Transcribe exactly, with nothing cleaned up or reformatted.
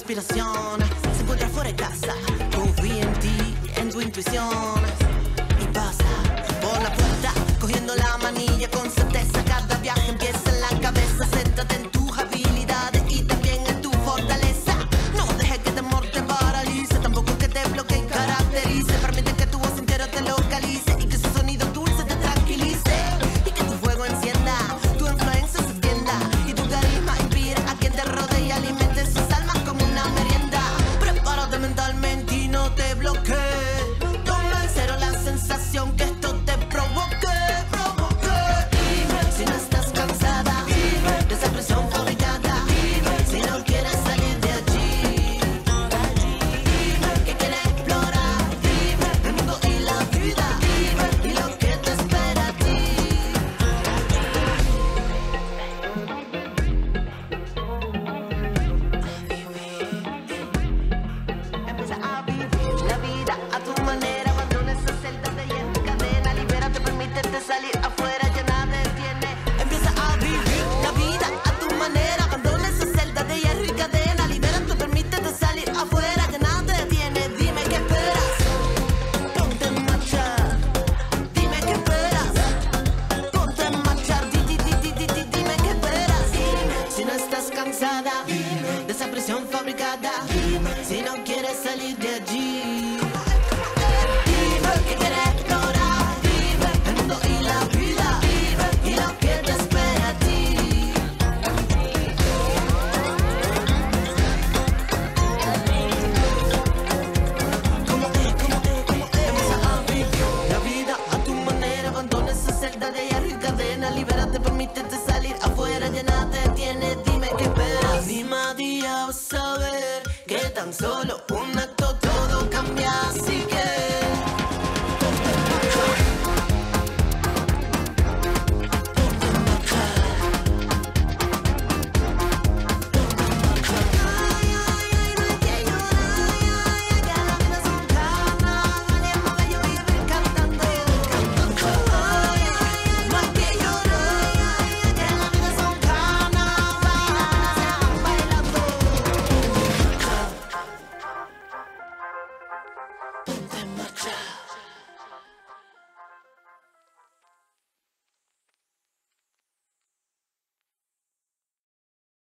inspiración se encuentra fuera de casa. Confía en ti, en tu intuición. Y pasa por la puerta, cogiendo la manilla con certeza. Cada viaje empieza en la cabeza. Céntrate en tus habilidades y también en tu fortaleza. No dejes que temor te paralice, tampoco que te bloquee y caracterice. Permite que tu voz entera te localice y que su sonido dulce te tranquilice. Y que tu fuego encienda, tu influencia se extienda y tu carisma inspira a quien te rodea y alimente sus almas como una merienda. Prepárate mentalmente y no te bloquees. Toma en cero la sensación que esto te provoque, provoque. Dime si no estás cansada, dime de esa presión fabricada, dime si no quieres salir de allí, dime que quieres explorar, dime el mundo y la vida, dime y lo que te espera a ti. Empieza a vivir la vida a tu manera. Abandona esa celda de hierro y cadena. Libérate, permítete salir afuera, ya nada te detiene. Empieza a vivir la vida a tu manera. Abandona esa celda de hierro y cadena. Libérate, permítete salir afuera, ya nada te detiene. Dime qué esperas, ponte en marcha. Dime qué esperas, ponte en marcha. Di, di, di, di, di, di, dime qué esperas. Dime si no estás cansada, dime de esa presión fabricada, dime si no quieres salir de allí. Dime que quieres explorar, dime el mundo y la vida, dime y lo que te espera a ti. ¿Cómo es? ¿Cómo es? ¿Cómo es? Empieza a vivir la vida a tu manera. Abandona esa celda de hierro y cadena. Libérate, permítete salir afuera, ya nada te detiene. Dime qué esperas. Dime a día vas a ver que tan solo un